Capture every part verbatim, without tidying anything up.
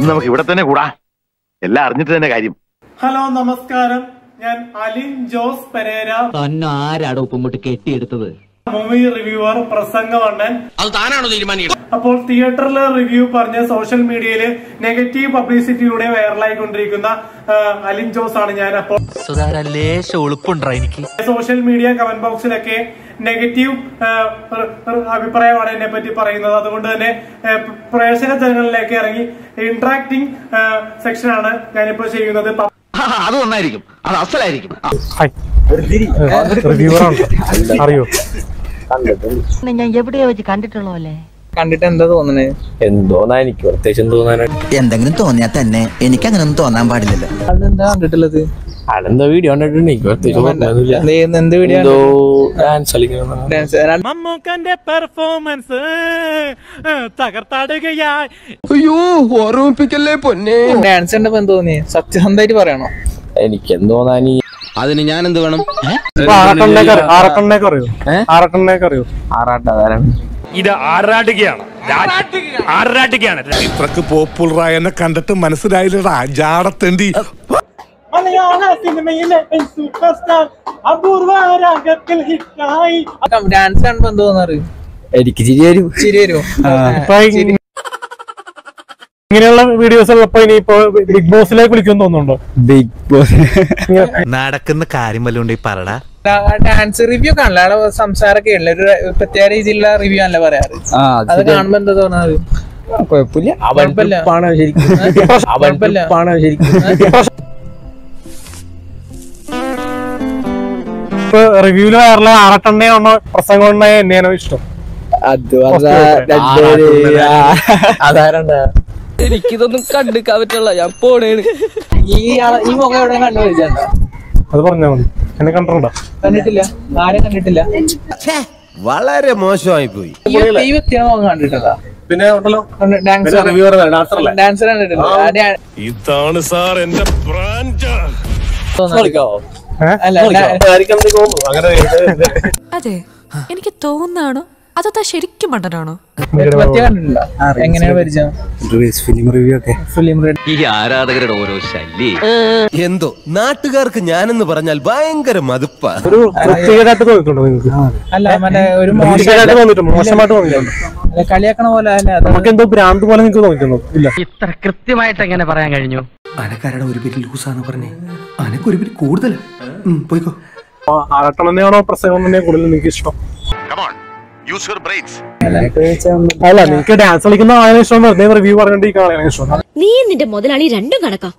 നമുക്ക് ഇവിടെ തന്നെ കൂടാ, എല്ലാം അറിഞ്ഞിട്ട് തന്നെ കാര്യം. ഹലോ, നമസ്കാരം. ഞാൻ അലിൻ ജോസ് പെരേര. ആരാടോ ഉപ്പുമുട്ട് കെട്ടിയെടുത്തത്? മൂവി റിവ്യൂവർ, പ്രസംഗവണ്ണൻ. അത് താനാണോ തീരുമാനിക്കുന്നത്? അപ്പോൾ തിയേറ്ററിലെ റിവ്യൂ പറഞ്ഞ് സോഷ്യൽ മീഡിയയില് നെഗറ്റീവ് പബ്ലിസിറ്റിയിലൂടെ വൈറലായിക്കൊണ്ടിരിക്കുന്ന അലിൻ ജോസ് ആണ് ഞാൻ. അപ്പോൾ സോഷ്യൽ മീഡിയ കമന്റ് ബോക്സിലൊക്കെ നെഗറ്റീവ് അഭിപ്രായമാണ് എന്നെ പറ്റി പറയുന്നത്. അതുകൊണ്ട് തന്നെ പ്രേക്ഷക ജനങ്ങളിലേക്ക് ഇറങ്ങി ഇന്ററാക്ടിങ് സെക്ഷനാണ് ഞാനിപ്പോ ചെയ്യുന്നത്. അത് നന്നായിരിക്കും, അത് അസലായിരിക്കും. അറിയോ, ഞാൻ എവിടെയാ വെച്ച് കണ്ടിട്ടുള്ളൂ അല്ലേ? കണ്ടിട്ട് എന്താ തോന്നണേ? എന്തോന്നാ എനിക്ക് പ്രത്യേകിച്ച് തോന്നാൻ. എന്തെങ്കിലും തോന്നിയാ തന്നെ എനിക്ക് അങ്ങനെ ഒന്നും തോന്നാൻ പാടില്ലല്ലോ. അതെന്താ കണ്ടിട്ടുള്ളത്? അതെന്താ വീഡിയോ കണ്ടിട്ടുണ്ട്. എനിക്ക് പ്രത്യേകിച്ച് എന്ത് വീഡിയോ? മമ്മൂക്കന്റെ പെർഫോമൻസ് തകർത്താടുകയായി. അയ്യോ, ഓർമ്മിപ്പിക്കല്ലേ പൊന്നെ. ഡാൻസ് കണ്ടപ്പോ എന്ത് തോന്നി? സത്യസന്ധമായിട്ട് പറയണോ? എനിക്ക് എന്തോന്നാനി. അതിന് ഞാൻ എന്ത് വേണം? ഇത് ആറാടുകയാണ്, ആറാടുകയാണ്. ഇത്രക്ക് പോപ്പുലറായ എന്നെ കണ്ടിട്ട് മനസ്സിലായില്ലടാ ജാടത്തേണ്ടി. മലയാള സിനിമയിലെ സൂപ്പർ സ്റ്റാർ അപൂർവ രാഗത്തിൽ ഹിറ്റായി. ഡാൻസ് കാണുമ്പോ എന്ത് തോന്നാറ്? എനിക്ക് ചിരി വരും. ചിരി വരും. ഇങ്ങനെയുള്ള വീഡിയോസ് ഉള്ളപ്പോ ഇനിയിപ്പോ ബിഗ് ബോസിലേക്ക് വിളിക്കുമെന്ന് തോന്നുന്നുണ്ടോ? ബിഗ് ബോസ് നടക്കുന്ന കാര്യം വല്ലോണ്ട് പറടാ. ഡാൻസ് റിവ്യൂ കാണില്ല, അവിടെ സംസാരമൊക്കെ ഉള്ള ഒരു പ്രത്യേക രീതിയിലുള്ള റിവ്യൂ അല്ല പറയാറ്. അത് കാണുമ്പോ എന്താ തോന്നാറ്? കുഴപ്പമില്ല. റിവ്യൂല് വയറിലെ ആറട്ടെണ്ണയാണോ പ്രസംഗം എന്നെയാണോ ഇഷ്ടം? എനിക്കിതൊന്നും കണ്ടിക്കാൻ പറ്റുള്ള, ഞാൻ പോണേണ്. ഈ ഈ മുഖം എവിടെ കണ്ടുപിടിച്ചാ? അത് പറഞ്ഞാ മതി. എന്നെ കണ്ടിട്ടുണ്ടോ? കണ്ടിട്ടില്ല, ആരും കണ്ടിട്ടില്ല. വളരെ മോശമായി പോയി. ഈ വ്യക്തിയാണ് മുഖം കണ്ടിട്ടുള്ള. പിന്നെ ഡാൻസർ കണ്ടിട്ടില്ല. ഇതാണ് സാർ എന്റെ ബ്രാൻഡ്. അതെ, എനിക്ക് തോന്നാണോ അതോ ശരിക്കും മണ്ടനാണോ? എങ്ങനെയാണ് പരിചയം? ഈ ആരാധകരുടെ ഓരോ ശല്യം എന്തോ നാട്ടുകാർക്ക് ഞാനെന്ന് പറഞ്ഞാൽ ഭയങ്കര മതിപ്പാ. ഒരു പ്രത്യേകമായിട്ട് തോന്നിയിട്ടുണ്ടോ നിങ്ങൾക്ക്? അല്ല, മറ്റേ ഒരു മോശമായിട്ട് തോന്നിയിട്ടുണ്ടോ? കളിയാക്കണ പോലെ നമുക്ക് എന്തോ ഭ്രാന്ത് പോലെ നിങ്ങൾക്ക് തോന്നിയിട്ടുണ്ടോ? ഇല്ല. ഇത്ര കൃത്യമായിട്ട് എങ്ങനെ പറയാൻ കഴിഞ്ഞു? അനക്കാരുടെ ഒരു പേര് ലൂസാന്ന് പറഞ്ഞേ, അനക്കൊരു പേര് കൂടുതലാ. പോയിക്കോ. ആറട്ടെണ്ണയാണോ പ്രസംഗം തന്നെ കൂടുതൽ നിങ്ങൾക്ക് ഇഷ്ടം? അല്ല, നിങ്ങൾക്ക് ഡാൻസ് കളിക്കുന്ന ആളെ ഇഷ്ടം, വെറുതെ റിവ്യൂ പറഞ്ഞിട്ട് ഇഷ്ടം? നീ നിന്റെ മുതലാളി രണ്ടും കണക്കാ.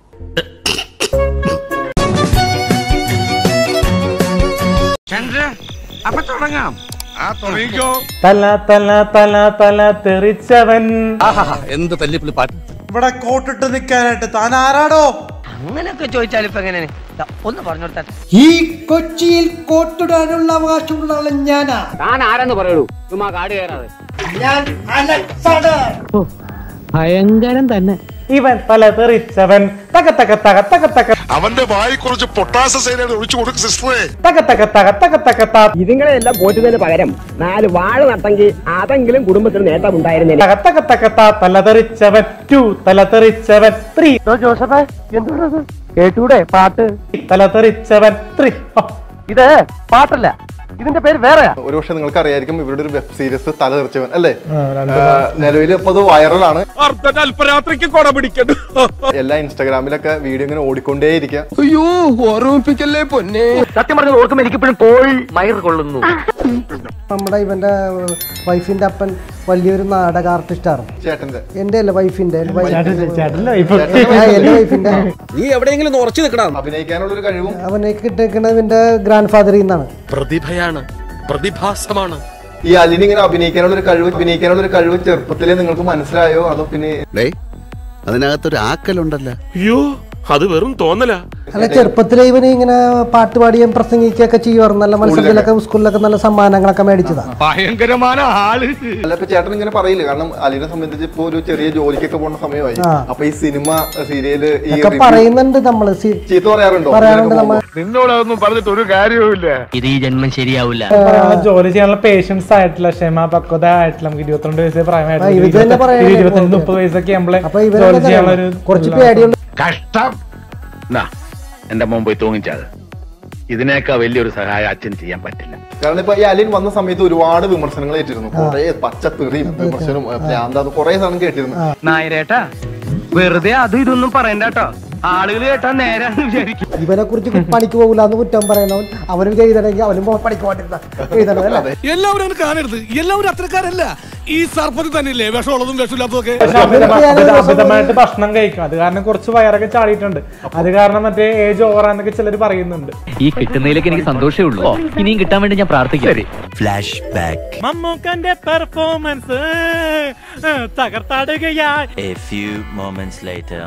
അപ്പൊ തുടങ്ങാം. തല തല തല തല തെറിച്ചവൻ. എന്ത് തല്ലിപ്പുള്ളി പാട്ട്. ഇവിടെ കോട്ടിട്ട് നിൽക്കാനായിട്ട് താൻ ആരാടോ? അങ്ങനെയൊക്കെ ചോദിച്ചാൽ ഇപ്പൊ എങ്ങനെ ഒന്ന് പറഞ്ഞോട്ടാ. ഈ കൊച്ചിയിൽ കോട്ടിടാനുള്ള അവകാശമുള്ള ആള് ഞാനാ. താൻ ആരെന്ന് പറയുള്ളൂ, ചുമ്മാ കാട് കയറാതെ. ഞാൻ അലക്സാണ്ടർ. ഭയങ്കരം തന്നെ. ഇവൻ തല തെറിച്ചവൻ. തക തക തക തക തക. അവന്റെ വായി കുറച്ച് പൊട്ടാസ സൈനാണ് ഒഴിച്ചു കൊടുക്കും സിസ്റ്ററെ. തക തക തക തക തക തക. ഇതുങ്ങളെ എല്ലാം പോറ്റുന്നതിന് പകരം നാല് വാഴ നട്ടെങ്കിൽ അതെങ്കിലും കുടുംബത്തിന് നേട്ടം ഉണ്ടായിരുന്നില്ല. തക തക തക ത. തല തെറിച്ചവൻ ടു. തല തെറിച്ചവൻ ത്രീ. ജോസഫേ, എന്തുകൊണ്ടത് കേട്ടൂടെ പാട്ട്? തല തെറിച്ചവൻ ത്രീ. ഇത് പാട്ടല്ല, ഇതിന്റെ പേര് വേറെയാ. ഒരു പക്ഷെ നിങ്ങൾക്ക് അറിയായിരിക്കും ഇവരുടെ ഒരു വെബ് സീരീസ് തല തെറിച്ചവൻ അല്ലേ? നിലവിൽ ഇപ്പൊ അത് വൈറലാണ്. എല്ലാ ഇൻസ്റ്റാഗ്രാമിലൊക്കെ വീഡിയോ ഇങ്ങനെ ഓടിക്കൊണ്ടേയിരിക്കുക. അയ്യോ, ഓർമ്മിപ്പിക്കല്ലേ പൊന്നെ. സത്യം പറഞ്ഞത് ഓർക്കുമ്പോ എനിക്കിപ്പോഴും കോഴി മയർ കൊള്ളുന്നു. നമ്മുടെ ഇവന്റെ വൈഫിന്റെ അപ്പൻ വലിയൊരു നാടക ആർട്ടിസ്റ്റാണ്. ചേട്ടന്റെ എന്റെ അല്ല, വൈഫിന്റെ. എന്റെ വൈഫിന്റെ. നീ എവിടെയെങ്കിലും ഉറച്ചു നിൽക്കണം. അഭിനയിക്കാനുള്ള ഒരു കഴിവും അവനെ കിട്ടിയിരിക്കുന്നത് ഇവന്റെ ഗ്രാൻഡ് ഫാദറിൽ നിന്നാണ്. പ്രതിഭയാണ്, പ്രതിഭാസമാണ്. ഈ അലിന് ഇങ്ങനെ അഭിനയിക്കാനുള്ള ഒരു കഴിവ് അഭിനയിക്കാനുള്ള ഒരു കഴിവ് ചെറുപ്പത്തിലേ നിങ്ങൾക്ക് മനസ്സിലായോ? അതോ പിന്നെ അതിനകത്തൊരു ആക്കലുണ്ടല്ലോ. അയ്യോ, അത് വെറും തോന്നല. അല്ല ചെറുപ്പത്തിലെ ഇവന് ഇങ്ങനെ പാട്ട് പാടിയും പ്രസംഗിക്കുകയൊക്കെ ചെയ്യുമായിരുന്നു. നല്ല മത്സരത്തിലൊക്കെ സ്കൂളിലൊക്കെ നല്ല സമ്മാനങ്ങളൊക്കെ മേടിച്ചതാണ്. ഭയങ്കരമായ ആള്. അല്ല ഇപ്പൊ ചേട്ടൻ ഇങ്ങനെ പറയില്ല, കാരണം അലിനെ സംബന്ധിച്ച് ഇപ്പൊ ഒരു ചെറിയ ജോലിക്കൊക്കെ പോകുന്ന സമയമായി. അപ്പൊ ഈ സിനിമ സീരിയല് പറയുന്നുണ്ട് നമ്മള് ചീത്ത പറയാറുണ്ടോ? പറയാറുണ്ട് നമ്മൾ. നിന്നോടൊന്നും പറഞ്ഞിട്ട് ഒരു കാര്യവുമില്ല. ഇത് ഈ ജന്മം ശരിയാവില്ല. ജോലി ചെയ്യാനുള്ള പേഷ്യൻസ് ആയിട്ടില്ല, ക്ഷമ പക്വത ആയിട്ടില്ല. നമുക്ക് ഇരുപത്തിരണ്ട് വയസ്സേ പ്രായമായിട്ട് ഇരുപത്തഞ്ച് മുപ്പത് വയസ്സൊക്കെ നമ്മളെ ജോലി ചെയ്യാനുള്ള ഒരു കുറച്ച് പേടിയുണ്ട്. കഷ്ടം. എന്റെ മുമ്പ് തൂങ്ങിച്ചത് ഇതിനേക്കാൾ വലിയൊരു സഹായം അച്ഛൻ ചെയ്യാൻ പറ്റില്ല. കാരണം ഇപ്പൊ ഈ അലിൻ വന്ന സമയത്ത് ഒരുപാട് വിമർശനങ്ങൾ ഏറ്റിരുന്നു. കുറെ പച്ചത്തെറിയും വിമർശനവും ഭ്രാന്താന്ന് കുറെ സാധനം കേട്ടിരുന്നു. നായരേട്ടാ വെറുതെ അതും ഇതൊന്നും പറയണ്ട കേട്ടോ, ആളുകൾ കേട്ടാ നേരാന്ന് വിചാരിക്കും. ഇവനെ കുറിച്ച് പണിക്ക് പോകില്ല എന്ന് കുറ്റം പറയണവൻ അവനും ചെയ്തണെങ്കിൽ അവനും പണിക്ക് പോകണ്ടിരുന്ന എഴുതണതല്ലേ. എല്ലാവരും കാണരുത്, എല്ലാവരും അത്രക്കാരല്ല. ഈ സർപ്പത്തിൽ തന്നെയല്ലേ വിഷമുള്ളതും വിഷമില്ലാത്തതൊക്കെ. അമിതമായിട്ട് ഭക്ഷണം കഴിക്കും, അത് കാരണം കുറച്ച് വയറൊക്കെ ചാടിയിട്ടുണ്ട്. അത് കാരണം മറ്റേ ഏജ് ഓവറാന്നൊക്കെ ചിലർ പറയുന്നുണ്ട്. ഈ കിട്ടുന്നതിലേക്ക് എനിക്ക് സന്തോഷമേ ഉള്ളൂ, ഇനിയും കിട്ടാൻ വേണ്ടി ഞാൻ പ്രാർത്ഥിക്കാം. Flash back. മമ്മൂക്കന്റെ പെർഫോമൻസ് തകർത്താടുകയാ. A few moments later.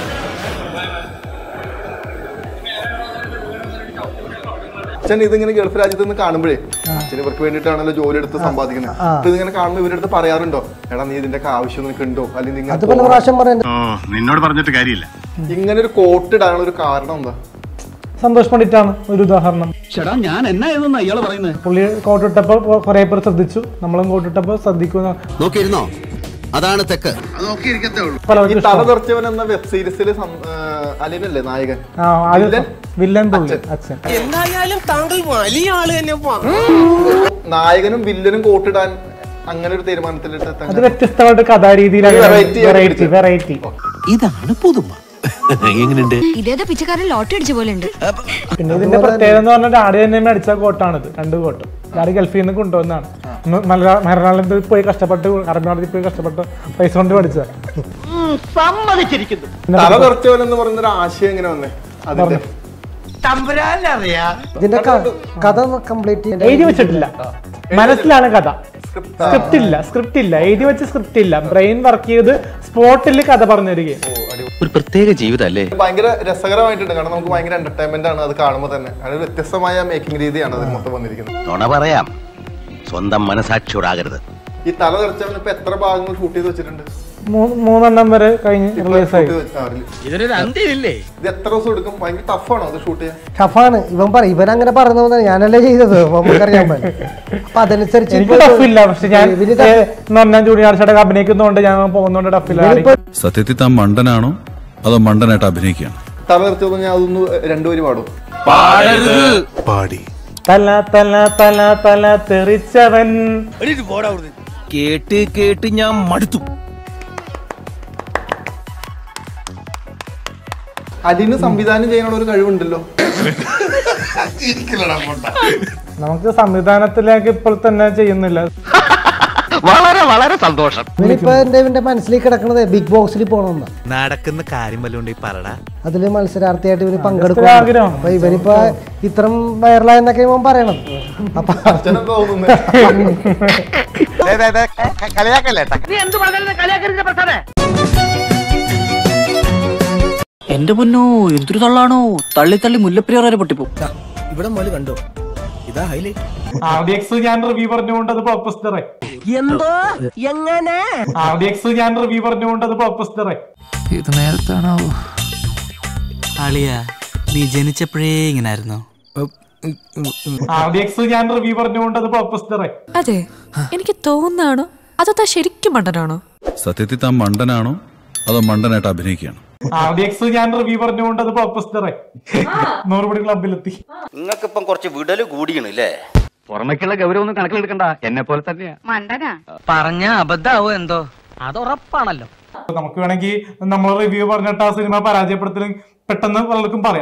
അച്ഛൻ ഇതിങ്ങനെ ഗൾഫ് രാജ്യത്ത് നിന്ന് കാണുമ്പോഴേ അച്ഛൻ ഇവർക്ക് വേണ്ടിയിട്ടാണല്ലോ ജോലി എടുത്ത് സമ്പാദിക്കുന്നത്. അപ്പൊ ഇതിങ്ങനെ കാണുമ്പോൾ ഇവരുടെ അടുത്ത് പറയാറുണ്ടോ, എടാ നീ ഇതിന്റെ ആവശ്യം നിനക്ക് ഉണ്ടോ, അല്ലെങ്കിൽ നിന്നോട് പറഞ്ഞിട്ട് കാര്യമില്ല. ഇങ്ങനെ ഒരു കോട്ട് ഇടാനുള്ള ഒരു കാരണം എന്താ? സന്തോഷ് പണ്ഡിറ്റാണ് ഒരു ഉദാഹരണം. ചേട്ടാ ഞാൻ എന്നായിരുന്നു അയാള് പറയുന്നത്. പുള്ളി കോട്ടിട്ടപ്പോ കുറെ പേർ ശ്രദ്ധിച്ചു, നമ്മളും കോട്ടിട്ടപ്പോ ശ്രദ്ധിക്കുന്ന നോക്കിയിരുന്നോ, അതാണ് തെക്ക്. ഈ തലതെറിച്ചവൻ എന്ന വെബ് സീരീസിൽ അലിനല്ലേ നായകൻ, വില്ലൻ പുള്ളി അച്ഛൻ. എന്തായാലും താങ്കൾ വലിയ ആള് തന്നെ. നായകനും വില്ലനും കോട്ടിടാൻ അങ്ങനെ ഒരു തീരുമാനത്തിലിട്ട് അത് വ്യത്യസ്തമായിട്ട് കഥാരീതിയിലാണ് വെറൈറ്റി വെറൈറ്റി. ഇതാണ് പുതുമ. എങ്ങനെയുണ്ട്? ഇതേതാ പിച്ചക്കാരൻ ലോട്ടറി അടിച്ച പോലെ ഉണ്ട്. പിന്നെ ഇതിന്റെ പ്രത്യേകത എന്ന് പറഞ്ഞാൽ ഡാഡി തന്നെ മേടിച്ച കോട്ടാണിത്, രണ്ട് കോട്ട്. ഡാഡി ഗൾഫിൽ നിന്ന് കൊണ്ടുവന്നാണ്. മലയാളത്തിൽ പോയി കഷ്ടപ്പെട്ട് അറബിനാട്ടിൽ പോയി കഷ്ടപ്പെട്ട് പൈസ കൊണ്ട് പഠിച്ച. തലതെറിച്ചവൻ എന്ന് പറയുന്ന ഒരു ആശയം എങ്ങനെ വന്നേ? അതിന്റെ ഇതിന്റെ കഥ കംപ്ലീറ്റ് എഴുതി വെച്ചിട്ടില്ല, മനസ്സിലാണ് കഥ. സ്ക്രിപ്റ്റ് ഇല്ല, സ്ക്രിപ്റ്റ് ഇല്ല, എഴുതി വെച്ച സ്ക്രിപ്റ്റ് ഇല്ല. ബ്രെയിൻ വർക്ക് ചെയ്ത് സ്പോട്ടിൽ കഥ പറഞ്ഞു തരികയും. ഒരു പ്രത്യേക ജീവിതം അല്ലേ. ഭയങ്കര രസകരമായിട്ടുണ്ട്, കാരണം നമുക്ക് ഭയങ്കര എന്റർടൈൻമെന്റ് ആണ് അത് കാണുമ്പോൾ തന്നെ. അതിന് വ്യത്യസ്തമായ മേക്കിംഗ് രീതിയാണ് അതിൽ മൊത്തം വന്നിരിക്കുന്നത്. നുണ പറയാം, സ്വന്തം മനസാക്ഷിയോടാകരുത്. ഈ തല തെറിച്ചവൻ ഇപ്പൊ എത്ര ഭാഗങ്ങൾ ഷൂട്ട് ചെയ്ത് വെച്ചിട്ടുണ്ട്? മൂന്നെണ്ണം വരെ കഴിഞ്ഞ് റിലീസായി. ഇതിനൊരു അന്ത്യമില്ലേ? ഇത് എത്ര ദിവസം എടുക്കും? ഭയങ്കര ടഫാണോ അത് ഷൂട്ട് ചെയ്യാൻ? ടഫാണ്. ഇവൻ പറ ഇവൻ അങ്ങനെ പറഞ്ഞു, ഞാനല്ലേ ചെയ്തത്, നമുക്കറിയാൻ പറ്റും. അപ്പൊ അതനുസരിച്ച് എനിക്ക് ടഫില്ല. പക്ഷെ ഞാൻ നന്നാൻ ജൂനിയാർച്ചയുടെ അഭിനയിക്കുന്നതുകൊണ്ട് ഞാൻ പോകുന്നോണ്ട് ടഫില്ല. സത്യത്തിൽ താൻ മണ്ടനാണോ അതോ മണ്ടനായിട്ട് അഭിനയിക്കുകയാണ്? തല തെറിച്ചത് ഞാൻ അതൊന്ന് രണ്ടുപേരും പാടും. പാടി തല തല തല തല തെറിച്ചവൻ. കേട്ട് കേട്ട് ഞാൻ മടുത്തു. അതിന് സംവിധാനം ചെയ്യാനുള്ള ഒരു കഴിവുണ്ടല്ലോ. നമുക്ക് സംവിധാനത്തിലേക്ക് ഇപ്പോൾ തന്നെ ചെയ്യുന്നില്ല. വളരെ വളരെ സന്തോഷം. ഇവനിപ്പോ എന്റെ ഇവന്റെ മനസ്സിലേക്ക് കിടക്കണത് ബിഗ് ബോക്സിൽ പോകണമെന്ന നടക്കുന്ന കാര്യം വല്ലോണ്ട് പറടാ. അതില് മത്സരാർത്ഥിയായിട്ട് ഇവന് പങ്കെടുക്കും. അപ്പൊ ഇവനിപ്പോ ഇത്രയും വൈറലായെന്നൊക്കെ ഇവൻ പറയണത്. അപ്പൊ എന്റെ പൊന്നോ എന്തൊരു തള്ളാണോ, തള്ളി തള്ളി മുല്ലപ്പെരിയാർ വരെ പൊട്ടിപ്പോ. ഇവിടെ മോല് കണ്ടോ, ഇതാ ഹൈലൈറ്റ്. ആർഡിഎക്സ് ഞാൻ റിവ്യൂ പറഞ്ഞുകൊണ്ട് അത് പർപ്പസ് തറേ. എന്തോ എങ്ങനെ ആർഡിഎക്സ് ഞാൻ റിവ്യൂ പറഞ്ഞുകൊണ്ട് അത് പർപ്പസ് തറേ. ഇത് നേരത്താണോ? ആളിയാ നീ ജനിച്ചപ്പോഴേ ഇങ്ങനായിരുന്നോ? ആർഡിഎക്സ് ഞാൻ റിവ്യൂ പറഞ്ഞുകൊണ്ട് അത് പർപ്പസ് തറേ. അതെ, എനിക്ക് തോന്നാണോ അതോ താ ശരിക്കും മണ്ടനാണോ? സത്യത്തിൽ താൻ മണ്ടനാണോ അതോ മണ്ടനായിട്ട് അഭിനയിക്കുകയാണ്? ആർഡിഎക്സ് ഞാൻ റിവ്യൂ പറഞ്ഞുകൊണ്ട് അത് പർപ്പസ് തറേ. നൂറുപടി ക്ലബിലെത്തി. നിങ്ങൾക്കിപ്പം കുറച്ച് വിടല് കൂടിയാണ് അല്ലേ? പുറമേക്കുള്ള ഗൗരവം ഒന്നും കണക്കിലെടുക്കണ്ട, എന്നെ പോലെ തന്നെയാ. പറഞ്ഞ അബദ്ധാവോ എന്തോ, അത് ഉറപ്പാണല്ലോ. നമുക്ക് വേണമെങ്കിൽ നമ്മൾ റിവ്യൂ പറഞ്ഞിട്ട് ആ സിനിമ പരാജയപ്പെടുത്തലും പെട്ടെന്ന് പലർക്കും പറയാം.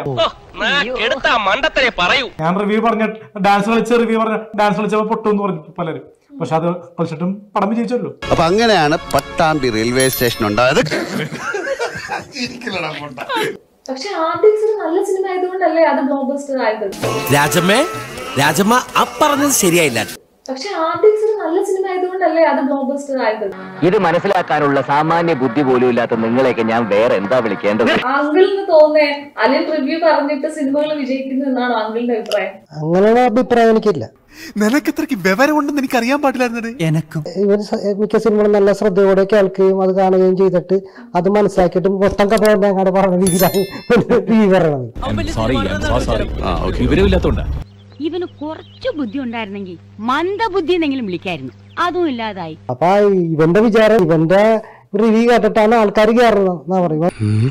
ഞാൻ റിവ്യൂ പറഞ്ഞിട്ട് ഡാൻസ് കളിച്ച റിവ്യൂ പറഞ്ഞ ഡാൻസ് കളിച്ചപ്പോ പൊട്ടുമെന്ന് പറഞ്ഞു പലരും. പക്ഷെ അത് കളിച്ചിട്ടും പടം വിജയിച്ചല്ലോ. അപ്പൊ അങ്ങനെയാണ് പട്ടാമ്പി റെയിൽവേ സ്റ്റേഷൻ ഉണ്ടായത്. പക്ഷെ ആർഡിഎക്സ് നല്ല സിനിമ ആയതുകൊണ്ടല്ലേ അത് ബ്ലോക്ക് ബസ്റ്റർ ആയത്. രാജമ്മേ, രാജമ്മ ആ പറഞ്ഞത് ശരിയായില്ല. പക്ഷെ ആർട്ടിക്സ് നല്ല സിനിമ ആയതുകൊണ്ടല്ലേ അത് ബ്ലോക്ക് ബസ്റ്റർ ആയത്. ഇത് മനസ്സിലാക്കാനുള്ള സാമാന്യ ബുദ്ധി പോലും ഇല്ലാത്ത നിങ്ങളെയൊക്കെ ഞാൻ വേറെ എന്താ വിളിക്കേണ്ടത്? അങ്കിളിന് തോന്നേ അലിൻ റിവ്യൂ പറഞ്ഞിട്ട് സിനിമകൾ വിജയിക്കുന്നു എന്നാണ് അങ്കിളിന്റെ അഭിപ്രായം? അങ്ങനെയുള്ള അഭിപ്രായം എനിക്കില്ല. നിനക്കത്രയ്ക്ക് വിവരമുണ്ടെന്ന് എനിക്ക് അറിയാൻ പാടില്ലായിരുന്നത്. എനക്കും ഇവർ മിക്ക സിനിമകളും നല്ല ശ്രദ്ധയോടെ കേൾക്കുകയും അത് കാണുകയും ചെയ്തിട്ട് അത് മനസ്സിലാക്കിയിട്ട് മൊത്തം കഥ അങ്ങോട്ട് പറഞ്ഞ രീതിയിലാണ് റിവ്യൂ പറയണത്. ഇവന് കുറച്ചു ബുദ്ധി ഉണ്ടായിരുന്നെങ്കിൽ മന്ദബുദ്ധി എന്നെങ്കിലും വിളിക്കായിരുന്നു. അതും ഇല്ലാതായി. അപ്പൊ ഇവന്റെ വിചാരം ഇവന്റെ റിവ്യൂ കേട്ടിട്ടാണ് ആൾക്കാർ കയറുന്നത് എന്നാ പറയുക.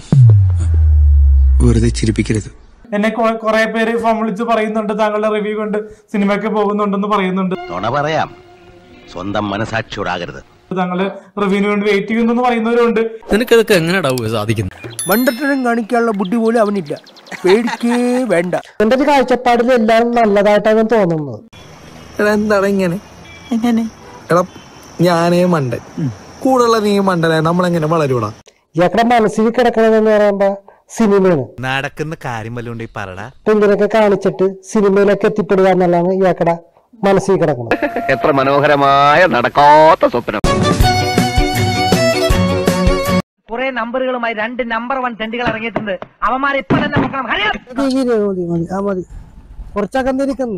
വെറുതെ ചിരിപ്പിക്കരുത്. എന്നെ കുറെ പേര് ഫോൺ വിളിച്ച് പറയുന്നുണ്ട് താങ്കളുടെ റിവ്യൂ കൊണ്ട് സിനിമയ്ക്ക് പോകുന്നുണ്ടെന്ന് പറയുന്നുണ്ട്. പറയാം, സ്വന്തം മനസാക്ഷിയോടാകരുത്. താങ്കള് റിവ്യൂവിന് വേണ്ടി വെയിറ്റ് ചെയ്യുന്നു പറയുന്നവരുണ്ട്. നിനക്കതൊക്കെ എങ്ങനെയാ സാധിക്കുന്നത്? മണ്ടത്തരം കാണിക്കാനുള്ള ബുദ്ധി പോലും അവനില്ല. പേടിക്കേ വേണ്ട. എന്റെ ഒരു കാഴ്ചപ്പാടിൽ എല്ലാം നല്ലതായിട്ടാണ് തോന്നുന്നത്. എന്താണ് ഇങ്ങനെ എങ്ങനെ എടാ ഞാനേ മണ്ടൻ കൂടുള്ള നീ മണ്ടനെ നമ്മളെങ്ങനെ വളരൂടാ? ഇയാക്കടെ മനസ്സിൽ കിടക്കണമെന്ന് പറയുമ്പോ സിനിമയാണ് നടക്കുന്ന കാര്യം വല്ലോണ്ട് പറടാ. ഇങ്ങനെയൊക്കെ കാണിച്ചിട്ട് സിനിമയിലൊക്കെ എത്തിപ്പെടുക എന്നുള്ളതാണ് ഇയാക്കടെ മനസ്സിൽ കിടക്കണം. എത്ര മനോഹരമായ നടക്കാത്ത സ്വപ്നം. കുറെ നമ്പറുകളുമായി രണ്ട് നമ്പർ വൺ തെണ്ടികൾ ഇറങ്ങിയിട്ടുണ്ട്. അവന്മാരെ ഇപ്പൊ തന്നെ നോക്കണം. കുറച്ചൊക്കെ ഇരിക്കുന്നു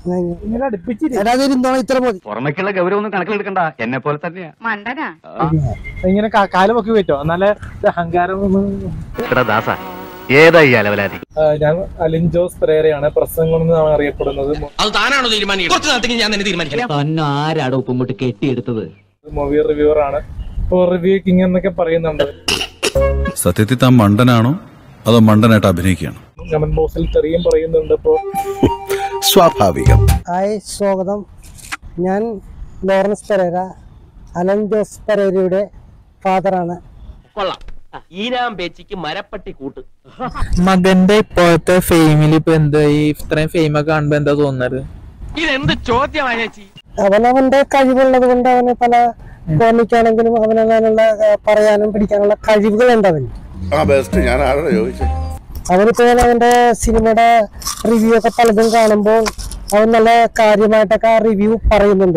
ഇത്ര മതി. പുറമേക്കുള്ള ഗൗരവം ഒന്നും കണക്കിലെടുക്കണ്ട, എന്നെ പോലെ തന്നെയാ. ഇങ്ങനെ കാലം ഒക്കെ പറ്റോ എന്നാലേ അഹങ്കാരം. ദാസ ഏതായി അലവലാതി? ഞാൻ അലിൻ ജോസ് പെരേരയാണ്. പ്രസംഗം എന്നാണ് അറിയപ്പെടുന്നത്. അത് താനാണോ തീരുമാനിക്കുന്നത്? ഞാൻ തന്നെ തീരുമാനിക്കാം. ആരാടോ ഉപ്പുമുട്ട് കെട്ടിയെടുത്തത്? മൂവി റിവ്യൂവർ ആണ്. റിവ്യൂ കിങ് എന്നൊക്കെ പറയുന്നുണ്ട്. സത്യത്തിൽ താൻ മണ്ടനാണോ അതോ മണ്ടനായിട്ട് അഭിനയിക്കുകയാണ്? കമന്റ് ബോക്സിൽ തെറിയും പറയുന്നുണ്ട്. ഇപ്പോ സ്വാഭാവികം. ഹായ്, സ്വാഗതം. ഞാൻ ലോറൻസ് പെരേര, അലൻ ജോസ് പെരേരയുടെ ഫാദറാണ്. കൊള്ളാം. ഈനാം പേച്ചിക്ക് മരപ്പട്ടി കൂട്ട്. മകന്റെ ഇപ്പോഴത്തെ ഫെയിമിൽ ഇപ്പൊ എന്താ ഇത്രയും ഫെയിമൊക്കെ കാണുമ്പോ എന്താ തോന്നുന്നത്? ഇതെന്ത് ചോദ്യമാണ് ചേച്ചി? അവനവന്റെ കഴിവുള്ളത് കൊണ്ട് അവന് പല കോമിക്കാണെങ്കിലും അവനവനുള്ള പറയാനും പിടിക്കാനുള്ള കഴിവുകളുണ്ട് അവന്. അവനിപ്പോ അവന്റെ സിനിമയുടെ റിവ്യൂ ഒക്കെ പലതും കാണുമ്പോൾ അവൻ നല്ല കാര്യമായിട്ടൊക്കെ ആ റിവ്യൂ പറയുന്നുണ്ട്.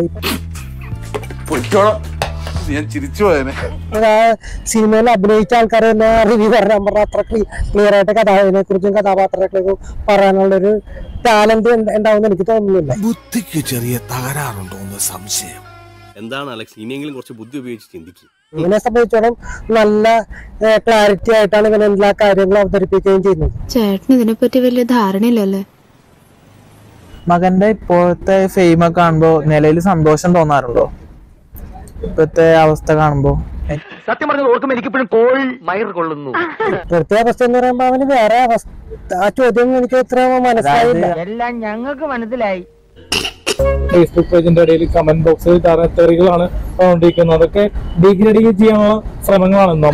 ആ സിനിമയിൽ അഭിനയിച്ച ആൾക്കാർ തന്നെ റിവ്യൂ പറയാൻ പറഞ്ഞ അത്ര ക്ലിയർ ആയിട്ട് കഥാവിനെ കുറിച്ചും കഥാപാത്രത്തെ കുറിച്ചും പറയാനുള്ളൊരു ടാലന്റ് ഉണ്ടാവുമെന്ന് എനിക്ക് തോന്നുന്നില്ല. ബുദ്ധിക്ക് ചെറിയ തകരാറുണ്ടോ എന്ന് സംശയം. എന്താണ് അലക്സ്, ഇനിയെങ്കിലും കുറച്ച് ബുദ്ധി ഉപയോഗിച്ച് ചിന്തിക്കും. ഇവനെ സംബന്ധിച്ചോളം നല്ല ക്ലാരിറ്റി ആയിട്ടാണ് ഇവൻ എല്ലാ കാര്യങ്ങളും അവതരിപ്പിക്കുകയും ചെയ്യുന്നത്. ചേട്ടന് ഇതിനെപ്പറ്റി വലിയ ധാരണയില്ലല്ലേ? മകന്റെ ഇപ്പോഴത്തെ ഫെയിമൊക്കെ കാണുമ്പോ നിലയിൽ സന്തോഷം തോന്നാറുണ്ടോ ഇപ്പോഴത്തെ അവസ്ഥ കാണുമ്പോ? സത്യം പറഞ്ഞത് ഓർക്കുമ്പോ എനിക്കിപ്പോഴും കോൾ മയർ കൊള്ളുന്നു. ഇപ്പോഴത്തെ അവസ്ഥ എന്ന് പറയുമ്പോ അവന് വേറെ അവസ്ഥ. ആ ചോദ്യം എനിക്ക് എത്ര മനസ്സിലായില്ല. എല്ലാം ഞങ്ങൾക്ക് മനസ്സിലായി. ഫേസ്ബുക്ക് പേജിന്റെ ഇടയിൽ കമന്റ് ബോക്സിൽ തെറികളാണ് കൊണ്ടിരിക്കുന്നത്. അതൊക്കെ ഡിഗ്രേഡ് ചെയ്യാനുള്ള ശ്രമങ്ങളാണ്.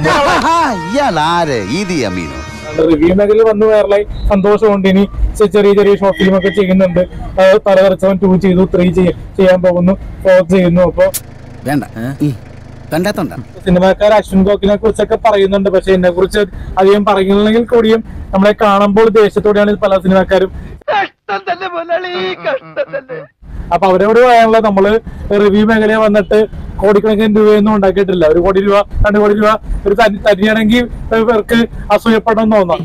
റിവ്യൂ മേഖലയിൽ വന്ന് വൈറലായി സന്തോഷമുണ്ട്. ഇനി ചെറിയ ചെറിയ ഷോർട്ട് ഫിലിം ഒക്കെ ചെയ്യുന്നുണ്ട്. തലതെറിച്ചവൻ ടു ചെയ്തു, ത്രീ ചെയ്യാൻ പോകുന്നു, ഫോർ ചെയ്യുന്നു. അപ്പൊ സിനിമാക്കാർ അശ്വിൻ ഗോക്കിനെ കുറിച്ചൊക്കെ പറയുന്നുണ്ട്. പക്ഷെ എന്നെ കുറിച്ച് അധികം പറയുന്നില്ലെങ്കിൽ കൂടിയും നമ്മളെ കാണുമ്പോൾ ദേഷ്യത്തോടെയാണ് പല സിനിമാക്കാരും. അപ്പൊ അവരോട് പറയാനുള്ളത്, നമ്മള് റിവ്യൂ മേഖലയിൽ വന്നിട്ട് കോടിക്കണക്കിന് രൂപയൊന്നും ഉണ്ടാക്കിയിട്ടില്ല. ഒരു കോടി രൂപ രണ്ട് കോടി രൂപ ഒരു തരിയാണെങ്കിൽ ഇവർക്ക് അസൂയപ്പെടണം തോന്നാം.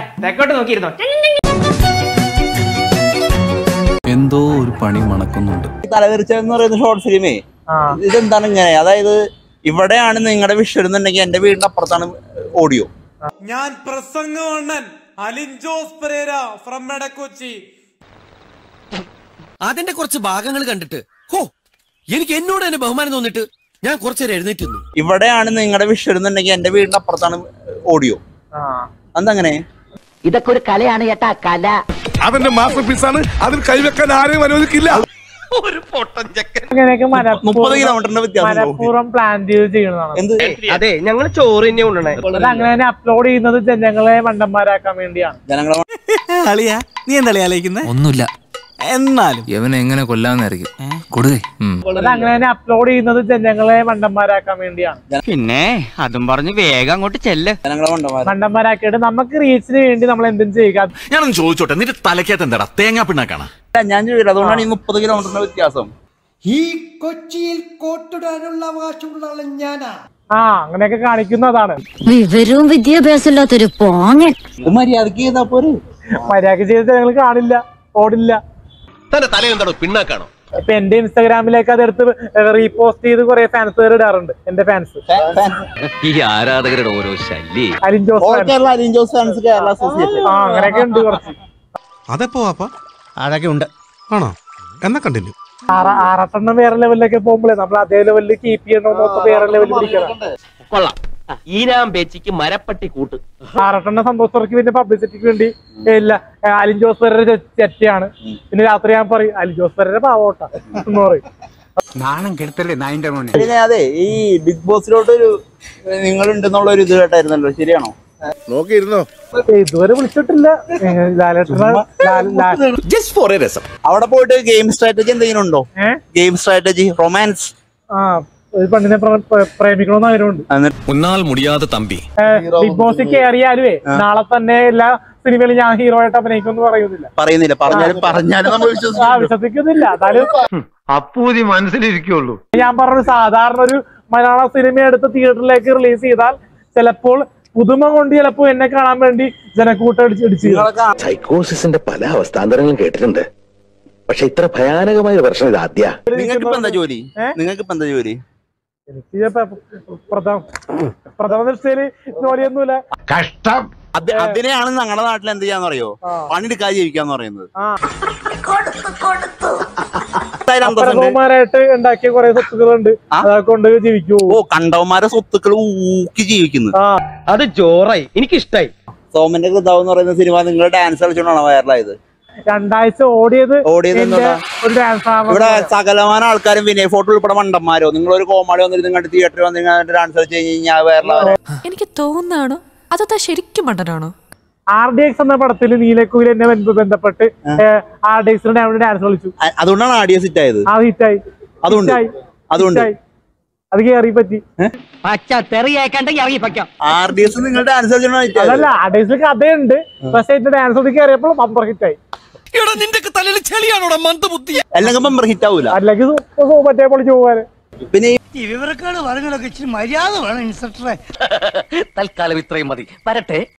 എന്തോ ഒരു പണി മണക്കുന്നുണ്ട്. തലതെറിച്ചെന്ന് പറയുന്ന ഷോർട്ട് ഫിലിമേ ഇതെന്താണ് ഇങ്ങനെ? അതായത് ഇവിടെയാണ് നിങ്ങളുടെ വിഷയം എന്നുണ്ടെങ്കിൽ എന്റെ വീടിന്റെ അപ്പുറത്താണ് ഓഡിയോ. ഞാൻ പ്രസംഗവണ്ണൻ അലിൻ ജോസ് പെരേര ഫ്രം മെഡക്കൊച്ചി. അതിന്റെ കുറച്ച് ഭാഗങ്ങൾ കണ്ടിട്ട് ഹോ എനിക്ക് എന്നോട് തന്നെ ബഹുമാനം തോന്നിട്ട് ഞാൻ കുറച്ചേരം എഴുന്നേറ്റ്. ഇവിടെയാണ് നിങ്ങളുടെ വിഷയം എന്നുണ്ടെങ്കിൽ എന്റെ വീടിന്റെ അപ്പുറത്താണ് ഓഡിയോ. അതങ്ങനെ ഇതൊക്കെ ഒരു കലയാണ് ചേട്ടാ, കല. അവന്റെ മാസ്റ്റർ പീസാണ്. അതിൽ കൈവെക്കാൻ ആരെയും അനുവദിക്കില്ല. ഒരു പൊട്ടൻ ചെക്കൻ. മുപ്പത് കിലോമീറ്ററിന്റെ മനഃപൂർവ്വം പ്ലാൻ ചെയ്ത് ചെയ്യണതാണ്. അതെ, ഞങ്ങൾ ചോറ് തന്നെ കൊണ്ടുവന്നേ. അത് അങ്ങനെ തന്നെ അപ്ലോഡ് ചെയ്യുന്നത് ജനങ്ങളെ മണ്ടന്മാരാക്കാൻ വേണ്ടിയാണ്. ജനങ്ങളെ നീ എന്താ ആലോചിക്കുന്നത്? ഒന്നുമില്ല. എന്നാലും ഇവനെ എങ്ങനെ കൊല്ലാന്നായിരിക്കും കൊടുക്കേ. അത് അങ്ങനെ തന്നെ അപ്ലോഡ് ചെയ്യുന്നത് ജനങ്ങളെ മണ്ടന്മാരാക്കാൻ വേണ്ടിയാണ്. പിന്നെ അതും പറഞ്ഞ് വേഗം അങ്ങോട്ട് ചെല്ല്. മണ്ടന്മാരാക്കിയിട്ട് നമുക്ക് റീച്ചിന് വേണ്ടി നമ്മൾ എന്തും ചെയ്യുക. ഞാനൊന്ന് ചോദിച്ചോട്ടെ, നിന്റെ തലക്കകത്ത് എന്താടാ തേങ്ങാ പിണ്ണാക്കാണ്? ഞാൻ ചോദിച്ചില്ല, അതുകൊണ്ടാണ് ഈ മുപ്പത് കിലോമീറ്ററിന്റെ വ്യത്യാസം. ഈ കൊച്ചിയിൽ കോട്ടിടാനുള്ള അവകാശമുള്ള ആള് ഞാനാ. ആ അങ്ങനെയൊക്കെ കാണിക്കുന്നതാണ്. വിവരവും വിദ്യാഭ്യാസം ഇല്ലാത്തൊരു പോങ്ങൻ. മര്യാദക്ക് ചെയ്താ പോരെ. മര്യാദക്ക് ചെയ്ത് ഞങ്ങൾ കാണില്ല, ഓടില്ല. തലയെന്താണോ പിണ്ണാക്കാണോ? ഇപ്പൊ എന്റെ ഇൻസ്റ്റാഗ്രാമിലേക്ക് അതെടുത്ത് റീപോസ്റ്റ് ചെയ്ത് കുറെ ഫാൻസ് ഇടാറുണ്ട്. എന്റെ ഫാൻസ് ഈ ആരാധകരുടെ ഓരോ ശല്യ. Alin Jose fans Kerala association. ആ അങ്ങനെയൊക്കെ ഉണ്ട് കുറച്ച്. അതെപ്പോ വാപ്പ? അതൊക്കെ ഉണ്ട്. ആണോ? എന്നാ കണ്ടിന്യൂ. ആറട്ടെണ്ണം വേറെ ലെവലിലൊക്കെ പോകുമ്പോഴേ നമ്മൾ അതേ ലെവലിൽ കീപ്പ് ചെയ്യണമെന്നൊക്കെ വേറെ ലെവലിൽ പിടിക്കണം. കൊള്ളാം. ഈനാം പേച്ചിക്ക് മരപ്പട്ടി കൂട്ട്. ആറട്ടെണ്ണം സന്തോഷർക്ക് പിന്നെ പബ്ലിസിറ്റിക്ക് വേണ്ടി ഇല്ല. അലിൻ ജോസ് പെരേര ചെറ്റയാണ്. പിന്നെ രാത്രി ഞാൻ പറയും അലിൻ ജോസ് പെരേര പാവോട്ടാ എന്ന് പറയും. നാണം കെടുത്തല്ലേ നായിന്റെ മോനെ. പിന്നെ അതെ ഈ ബിഗ് ബോസിലോട്ടൊരു നിങ്ങൾ ഉണ്ടെന്നുള്ള ഒരു ഇത് കേട്ടായിരുന്നല്ലോ, ശരിയാണോ? നോക്കിയിരുന്നോ? ഇതുവരെ വിളിച്ചിട്ടില്ല. അവിടെ പോയിട്ട് ഗെയിം സ്ട്രാറ്റജി എന്തെങ്കിലും ഉണ്ടോ? Game strategy, romance. ആ ഒരു പെണ്ണിനെ പ്രേമിക്കണമെന്ന് ആഗ്രഹമുണ്ട്. ഉന്നാൽ മുടിയാതെ തമ്പി. ബിഗ് ബോസിൽ കയറിയാലുവേ നാളെ തന്നെ എല്ലാ സിനിമയിലും ഞാൻ ഹീറോ ആയിട്ട് അഭിനയിക്കുമെന്ന് പറയുന്നില്ല. പറയുന്നില്ല പറഞ്ഞാലും പറഞ്ഞാലും നമ്മൾ വിശ്വസിക്കുന്നില്ല. എന്നാലും അപ്പൂതി മനസ്സിലിരിക്കുള്ളൂ. ഞാൻ പറഞ്ഞു, സാധാരണ ഒരു മലയാള സിനിമ എടുത്ത് തിയേറ്ററിലേക്ക് റിലീസ് ചെയ്താൽ ചിലപ്പോൾ പുതുമ കൊണ്ട് ചിലപ്പോ എന്നെ കാണാൻ വേണ്ടി ജനക്കൂട്ടടിച്ച് സൈക്കോസിന്റെ പല അവസ്ഥാന്തരങ്ങളും കേട്ടിട്ടുണ്ട്. പക്ഷെ ഇത്ര ഭയാനകമായ ഒരു പ്രശ്നം ഇത് ആദ്യ. നിങ്ങൾക്ക് എന്താ ജോലി? നിങ്ങൾക്ക് എന്താ ജോലി? എനിക്ക് പ്രഥമ ദൃഷ്ടിയില് ജോലിയൊന്നുമില്ല. കഷ്ടം. അതിനെയാണ് ഞങ്ങളുടെ നാട്ടിൽ എന്ത് ചെയ്യാന്ന് അറിയോ? പണിയെടുക്കാതെ ജീവിക്കാന്ന് പറയുന്നത്. കണ്ടവന്മാരായിട്ട് ഉണ്ടാക്കിയ കുറെ സ്വത്തുക്കളുണ്ട്, അതൊക്കെ ജീവിക്കൂ. ഓ കണ്ടവന്മാരെ സ്വത്തുക്കൾ ഊക്കി ജീവിക്കുന്നു. അത് ജോറായി, എനിക്കിഷ്ടായി. സോമന്റെ കൃതാവ് എന്ന് പറയുന്ന സിനിമ നിങ്ങൾ ഡാൻസ് കളിച്ചോണ്ടാണ് വൈറലായത്. രണ്ടാഴ്ച ഓടിയത് ഓടിയത് ഇവിടെ സകലമാന ആൾക്കാരും വിനയ് ഫോട്ടോ ഉൾപ്പെടെ മണ്ടന്മാരോ. നിങ്ങൾ ഒരു കോമാളി വന്നിരുന്നു കണ്ട് തിയേറ്ററിൽ വന്നിട്ട് ഡാൻസ് കളിച്ച് കഴിഞ്ഞാൽ വൈറലാവും. എനിക്ക് തോന്നുന്നതാണോ അതോ ശരിക്കും മണ്ടനാണോ? ആർ ഡി എക്സ് എന്ന പടത്തിൽ നീലക്കുയിൽ എന്നെ ബന്ധപ്പെട്ട് ആർ ഡി എക്സിന്റെ ഡാൻസ് കളിച്ചു. അതുകൊണ്ടാണ് ആർ ഡി എക്സ് ഹിറ്റ് ആയത്. ആ ഹിറ്റായി. അതുകൊണ്ട് അതുകൊണ്ട് അത് കയറി പറ്റി. ആർ ഡി എക്സ് നിങ്ങൾ ഡാൻസ് കളിച്ചോണ്ടാണ്. അതല്ല, ആർ ഡി എക്സിൽ കഥയുണ്ട്, പക്ഷെ എന്റെ ഡാൻസ് കയറിയപ്പോൾ ബമ്പർ ഹിറ്റായി. അല്ലെങ്കിൽ ബമ്പർ ഹിറ്റ് ആവൂല. അല്ലെങ്കിൽ മറ്റേ പൊളിച്ചു പോകാൻ. പിന്നെ വിവരക്കാട് പറഞ്ഞൊക്കെ ഇച്ചിരി മര്യാദ വേണം ഇൻസ്പെക്ടറെ. തൽക്കാലം ഇത്രയും മതി. വരട്ടെ.